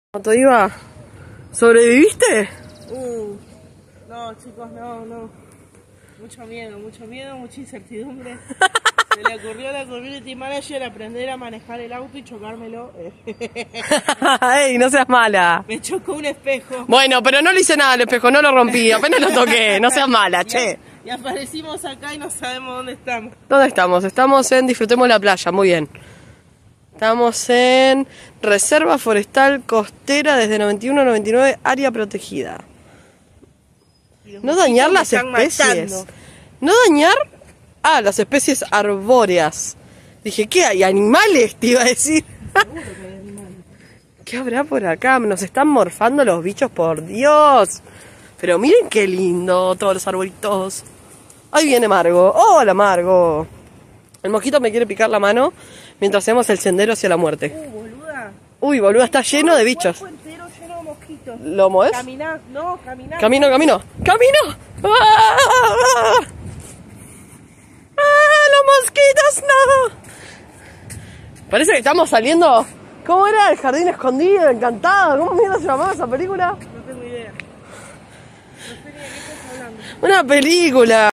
¿Cómo te iba? ¿Sobreviviste? No, chicos, no. Mucha miedo, mucha incertidumbre. Se le ocurrió a la community manager aprender a manejar el auto y chocármelo. ¡Ey, no seas mala! Me chocó un espejo. Bueno, pero no le hice nada al espejo, no lo rompí, apenas lo toqué, no seas mala, che. Y aparecimos acá y no sabemos dónde estamos. ¿Dónde estamos? Estamos en Disfrutemos la Playa, muy bien. Estamos en Reserva Forestal Costera desde 91 a 99, área protegida. No dañar las especies. Matando. No dañar las especies arbóreas. Dije, ¿qué hay? ¿Animales? Te iba a decir. Seguro que hay animales. ¿Qué habrá por acá? Nos están morfando los bichos, por Dios. Pero miren qué lindo, todos los arbolitos. Ahí viene Margo. Hola, Margo. El mosquito me quiere picar la mano mientras hacemos el sendero hacia la muerte. Boluda. Uy, boluda, está lleno de bichos. Cuerpo entero lleno de mosquitos. ¿Lo mueves? Caminá, no, caminá. Camino. ¡Camino! ¡Ah! ¡Los mosquitos, no! Parece que estamos saliendo... ¿Cómo era? El jardín escondido, encantado. ¿Cómo mierda se llamaba esa película? No tengo idea. No sé ni de qué estás hablando. Una película.